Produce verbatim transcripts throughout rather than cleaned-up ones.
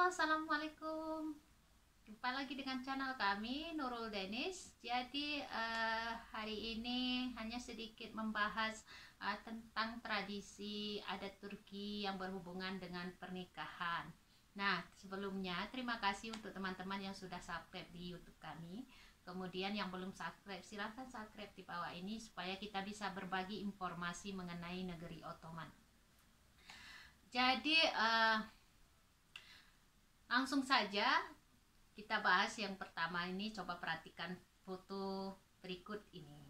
Assalamualaikum. Jumpa lagi dengan channel kami, Nurul Denis. Jadi uh, hari ini hanya sedikit membahas uh, tentang tradisi adat Turki yang berhubungan dengan pernikahan. Nah, sebelumnya terima kasih untuk teman-teman yang sudah subscribe di YouTube kami. Kemudian yang belum subscribe, silahkan subscribe di bawah ini supaya kita bisa berbagi informasi mengenai negeri Ottoman. Jadi uh, langsung saja kita bahas yang pertama ini. Coba perhatikan foto berikut ini.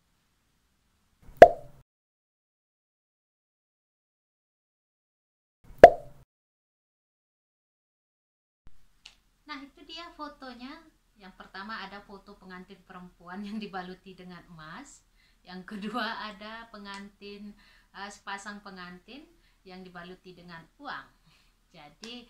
Nah, itu dia fotonya. Yang pertama ada foto pengantin perempuan yang dibaluti dengan emas. Yang kedua ada pengantin, uh, sepasang pengantin yang dibaluti dengan uang. Jadi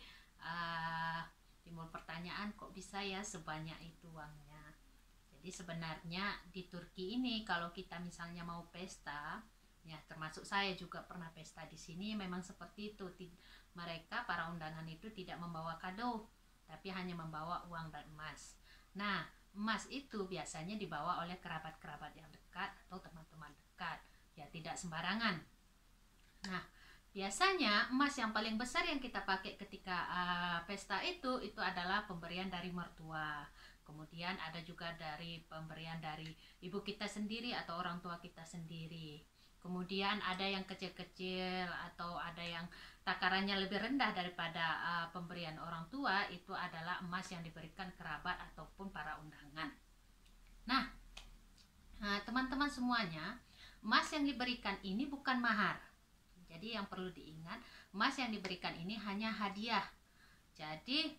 uh, timbul pertanyaan, kok bisa ya sebanyak itu uangnya. Jadi sebenarnya di Turki ini kalau kita misalnya mau pesta, ya termasuk saya juga pernah pesta di sini, memang seperti itu. Mereka para undangan itu tidak membawa kado, tapi hanya membawa uang dan emas. Nah, emas itu biasanya dibawa oleh kerabat-kerabat yang dekat atau teman-teman dekat, ya tidak sembarangan. Nah, biasanya emas yang paling besar yang kita pakai ketika uh, pesta itu itu adalah pemberian dari mertua. Kemudian ada juga dari pemberian dari ibu kita sendiri atau orang tua kita sendiri. Kemudian ada yang kecil-kecil atau ada yang takarannya lebih rendah daripada uh, pemberian orang tua, itu adalah emas yang diberikan kerabat ataupun para undangan. Nah, teman-teman uh, semuanya, emas yang diberikan ini bukan mahar. Jadi yang perlu diingat, emas yang diberikan ini hanya hadiah. Jadi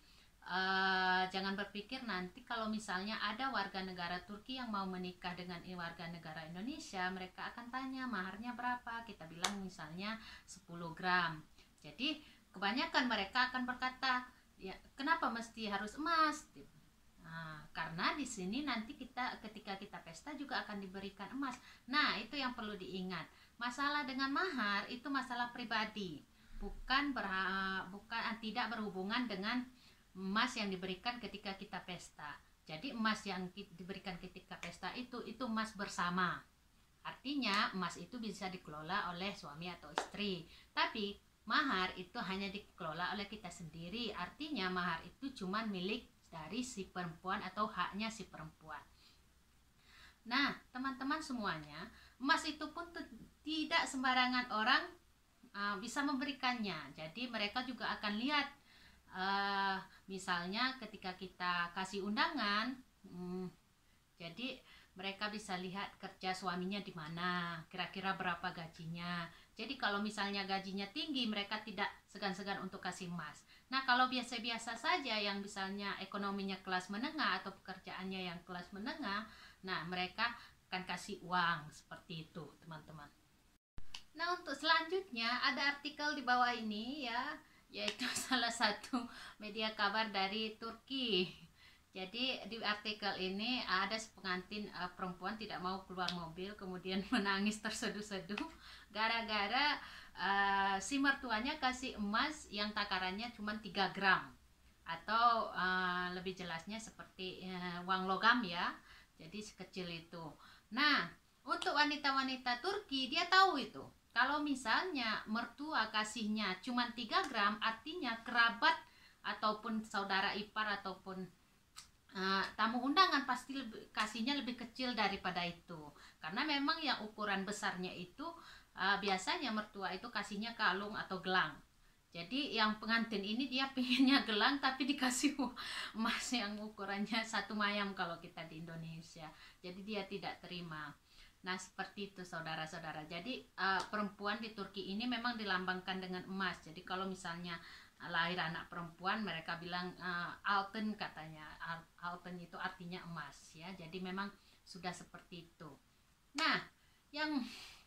uh, jangan berpikir nanti kalau misalnya ada warga negara Turki yang mau menikah dengan warga negara Indonesia, mereka akan tanya maharnya berapa. Kita bilang misalnya sepuluh gram. Jadi kebanyakan mereka akan berkata, ya kenapa mesti harus emas? Nah, karena di sini nanti kita ketika kita pesta juga akan diberikan emas. Nah, itu yang perlu diingat. Masalah dengan mahar itu masalah pribadi, bukan berha, bukan tidak berhubungan dengan emas yang diberikan ketika kita pesta. Jadi emas yang diberikan ketika pesta itu itu emas bersama. Artinya emas itu bisa dikelola oleh suami atau istri. Tapi mahar itu hanya dikelola oleh kita sendiri. Artinya mahar itu cuma milik dari si perempuan atau haknya si perempuan. Nah, teman-teman semuanya, emas itu pun tidak sembarangan orang uh, bisa memberikannya. Jadi mereka juga akan lihat, uh, misalnya ketika kita kasih undangan, hmm, jadi mereka bisa lihat kerja suaminya di mana, kira-kira berapa gajinya. Jadi kalau misalnya gajinya tinggi, mereka tidak segan-segan untuk kasih emas. Nah, kalau biasa-biasa saja yang misalnya ekonominya kelas menengah atau pekerjaannya yang kelas menengah, nah mereka akan kasih uang seperti itu, teman-teman. Nah, untuk selanjutnya ada artikel di bawah ini ya, yaitu salah satu media kabar dari Turki. Jadi di artikel ini ada pengantin uh, perempuan tidak mau keluar mobil, kemudian menangis terseduh-seduh gara-gara uh, si mertuanya kasih emas yang takarannya cuma tiga gram, atau uh, lebih jelasnya seperti uh, uang logam ya. Jadi sekecil itu. Nah, untuk wanita-wanita Turki dia tahu itu. Kalau misalnya mertua kasihnya cuma tiga gram, artinya kerabat ataupun saudara ipar ataupun Uh, tamu undangan pasti lebih, kasihnya lebih kecil daripada itu, karena memang yang ukuran besarnya itu uh, biasanya mertua itu kasihnya kalung atau gelang. Jadi yang pengantin ini dia pinginnya gelang tapi dikasih emas yang ukurannya satu mayam kalau kita di Indonesia. Jadi dia tidak terima. Nah, seperti itu saudara-saudara. Jadi uh, perempuan di Turki ini memang dilambangkan dengan emas. Jadi kalau misalnya lahir anak perempuan, mereka bilang uh, altın katanya. Altın itu artinya emas ya. Jadi memang sudah seperti itu. Nah, yang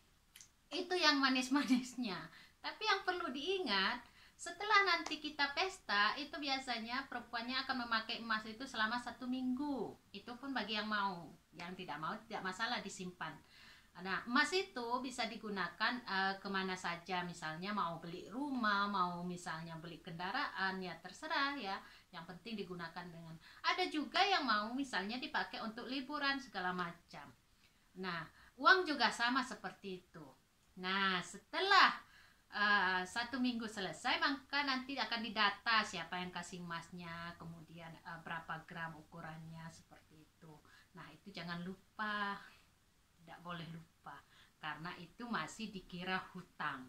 itu yang manis-manisnya. Tapi yang perlu diingat, setelah nanti kita pesta, itu biasanya perempuannya akan memakai emas itu selama satu minggu. Itu pun bagi yang mau. Yang tidak mau tidak masalah disimpan. Nah, emas itu bisa digunakan uh, kemana saja, misalnya mau beli rumah, mau misalnya beli kendaraan, ya terserah ya. Yang penting digunakan dengan. Ada juga yang mau misalnya dipakai untuk liburan segala macam. Nah, uang juga sama seperti itu. Nah, setelah uh, satu minggu selesai, maka nanti akan didata siapa yang kasih emasnya, kemudian uh, berapa gram ukurannya seperti itu. Nah, itu jangan lupa. Tidak boleh lupa, karena itu masih dikira hutang.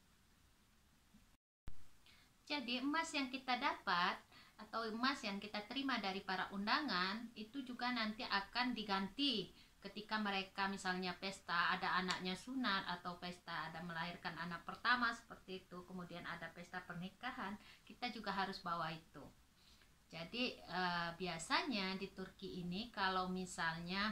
Jadi emas yang kita dapat atau emas yang kita terima dari para undangan itu juga nanti akan diganti ketika mereka misalnya pesta, ada anaknya sunat atau pesta ada melahirkan anak pertama seperti itu, kemudian ada pesta pernikahan, kita juga harus bawa itu. Jadi eh, biasanya di Turki ini kalau misalnya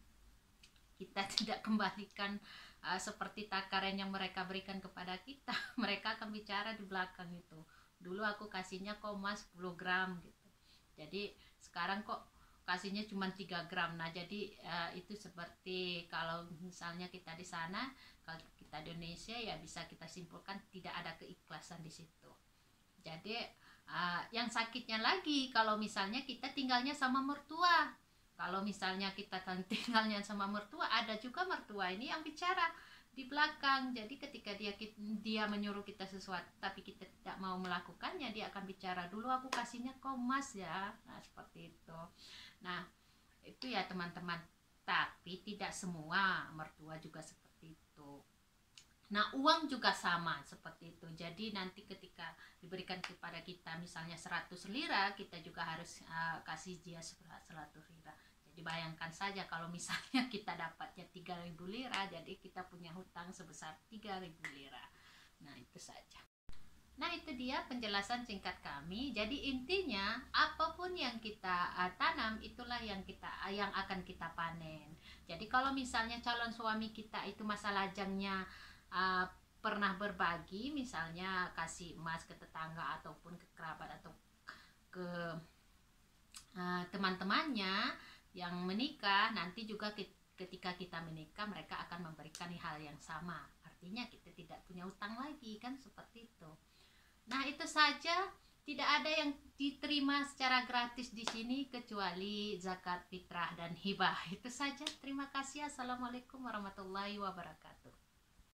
kita tidak kembalikan uh, seperti takaran yang mereka berikan kepada kita, mereka akan bicara di belakang itu, dulu aku kasihnya koma sepuluh gram gitu, jadi sekarang kok kasihnya cuma tiga gram. Nah jadi uh, itu seperti kalau misalnya kita di sana, kalau kita di Indonesia, ya bisa kita simpulkan tidak ada keikhlasan di situ. Jadi uh, yang sakitnya lagi kalau misalnya kita tinggalnya sama mertua. Kalau misalnya kita tinggalnya sama mertua, ada juga mertua ini yang bicara di belakang. Jadi ketika dia dia menyuruh kita sesuatu tapi kita tidak mau melakukannya, dia akan bicara, dulu aku kasihnya kau mas ya. Nah seperti itu. Nah itu ya teman-teman, tapi tidak semua mertua juga seperti itu. Nah uang juga sama seperti itu. Jadi nanti ketika diberikan kepada kita misalnya seratus lira, kita juga harus uh, kasih dia seratus lira. Jadi bayangkan saja kalau misalnya kita dapatnya tiga ribu lira, jadi kita punya hutang sebesar tiga ribu lira. Nah itu saja. Nah itu dia penjelasan singkat kami. Jadi intinya apapun yang kita uh, tanam, itulah yang kita uh, yang akan kita panen. Jadi kalau misalnya calon suami kita itu masa lajangnya uh, pernah berbagi, misalnya kasih emas ke tetangga ataupun ke kerabat atau ke uh, teman-temannya yang menikah, nanti juga ketika kita menikah mereka akan memberikan hal yang sama. Artinya kita tidak punya utang lagi, kan seperti itu. Nah itu saja, tidak ada yang diterima secara gratis di sini kecuali zakat fitrah dan hibah. Itu saja, terima kasih. Assalamualaikum warahmatullahi wabarakatuh.